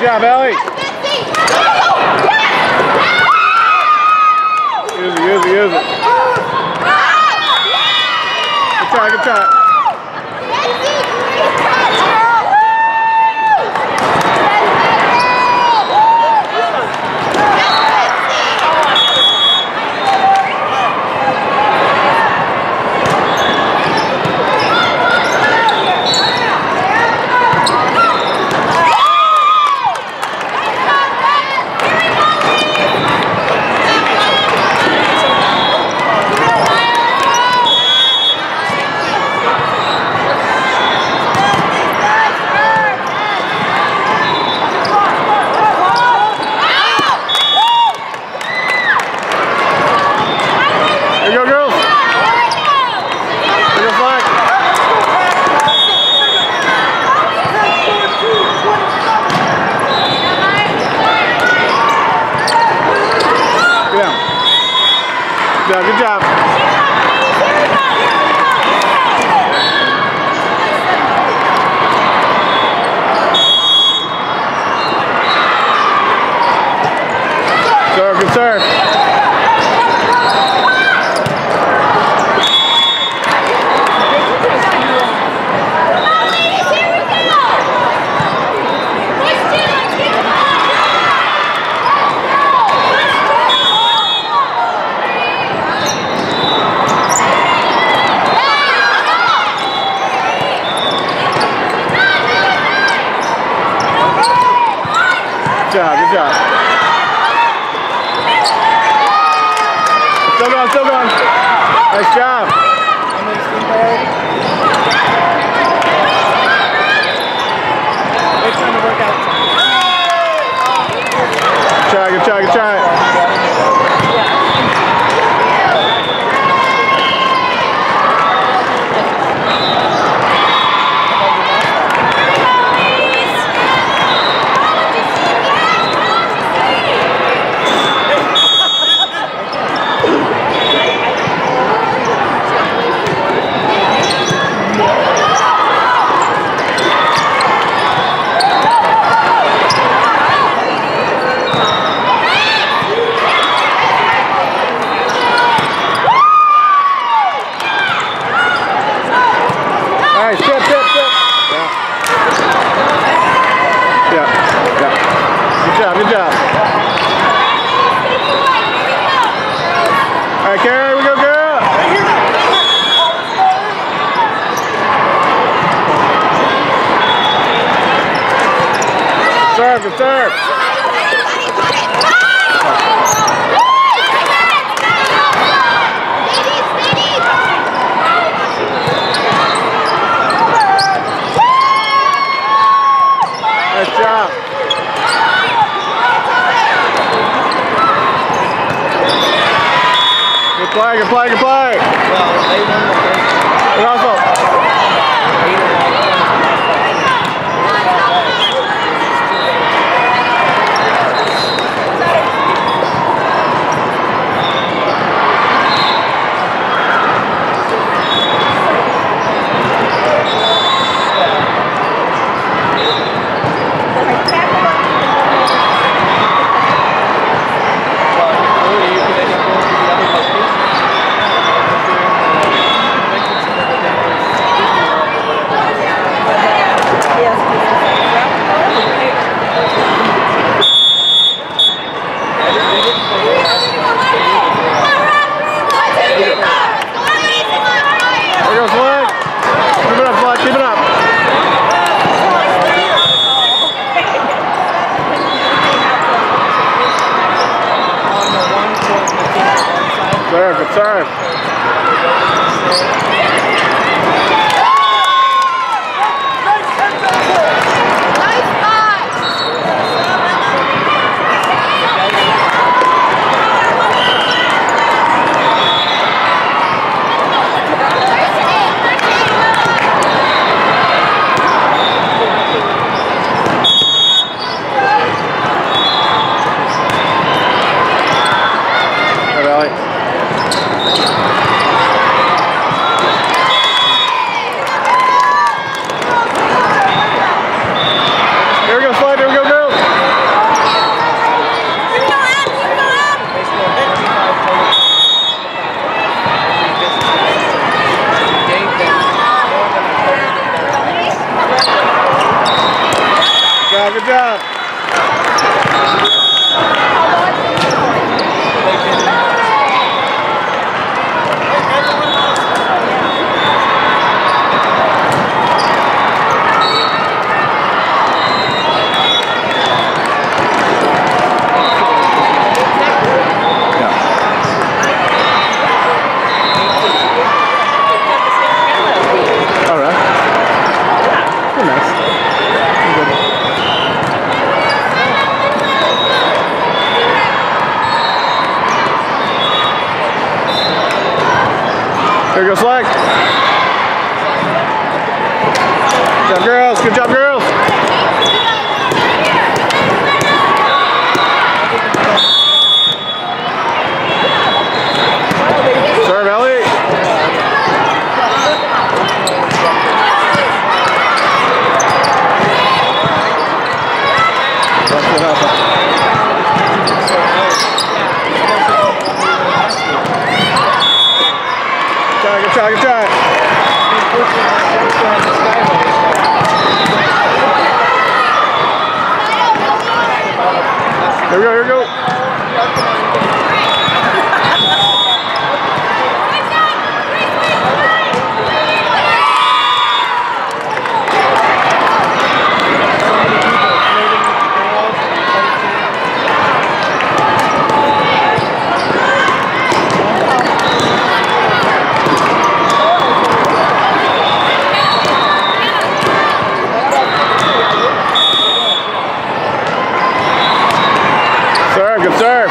job, Ellie. Use it. Good try. Good job. Good serve. Good job. Still going. Nice job. It's trying to work out. Good try. Nice, tip. Yeah. Good job. All right, Carrie, we go, girl. Good serve. Nice job. Good play. Well, they won the first. And also, job. Here goes Flag. Good job, girls. Good job, girls. Serve, Ellie. Good try, good try. Here we go, here we go. Serve, good serve.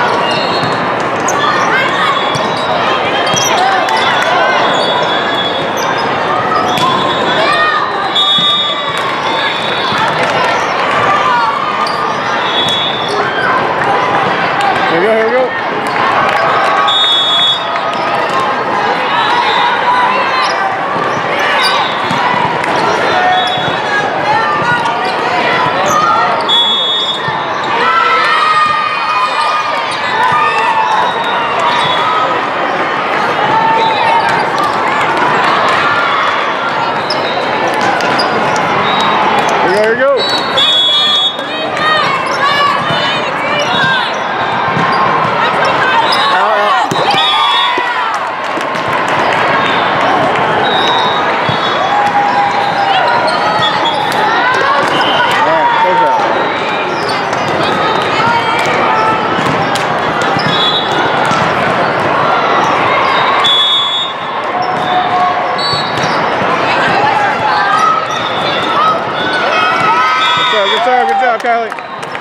Here we go, here we go. Here we go. Good job, Kylie.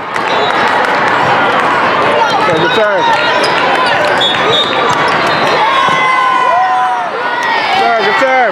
Good serve. Good serve.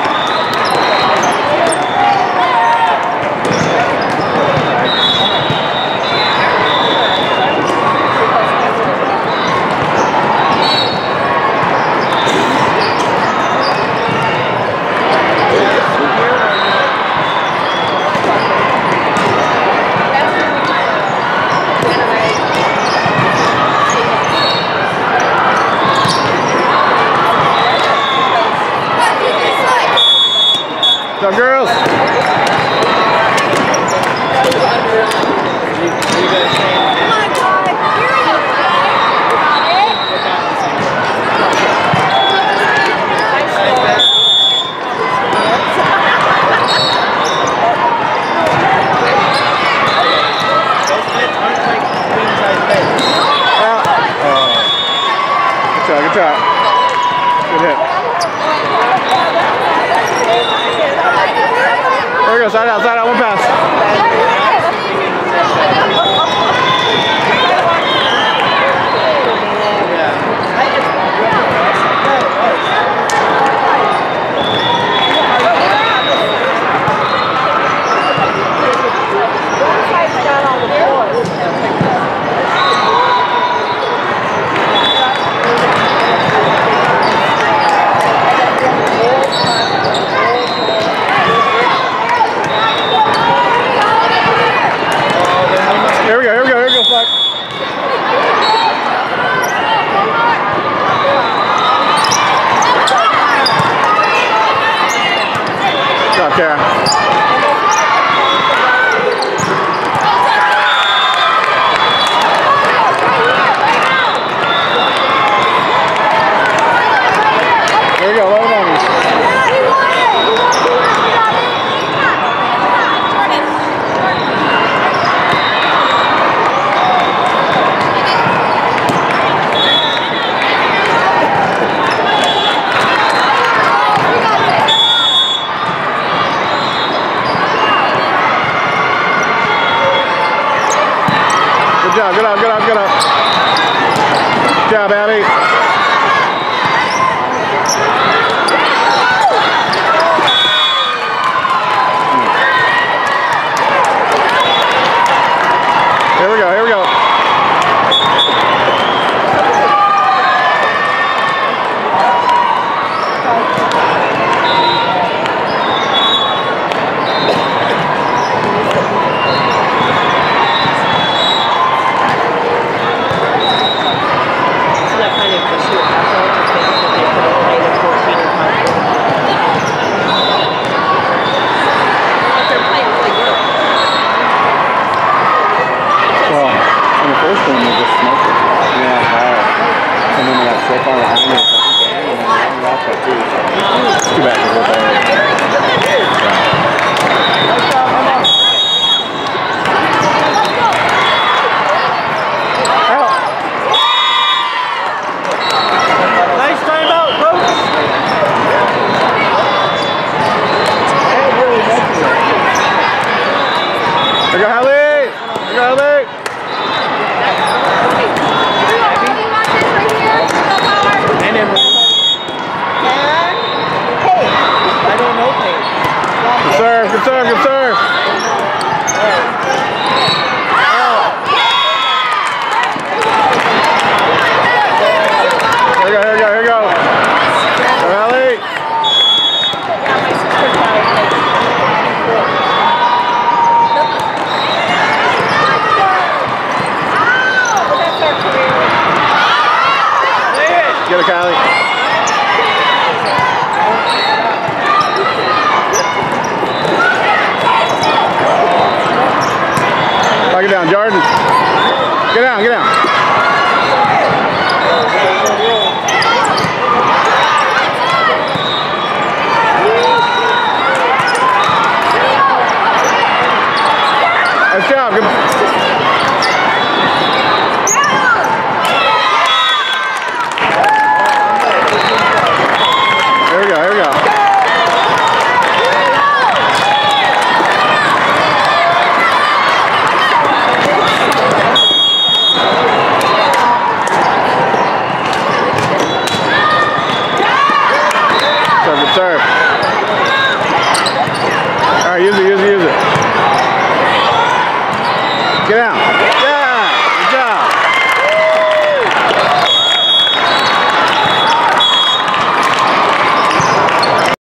Good job, girls. Good job. Good hit. There we go, side out, one pass. job, good up, good up, good up. Good job, Abby. Here we go, here we go. Good serve, good serve. Here we go, here we go, here we go. Go, Hallie. Get it, Kylie. Get down, Jordan. Get down, get down. Nice job. Good. Here we go, here we go. Serve. All right, use it, use it, use it. Get out.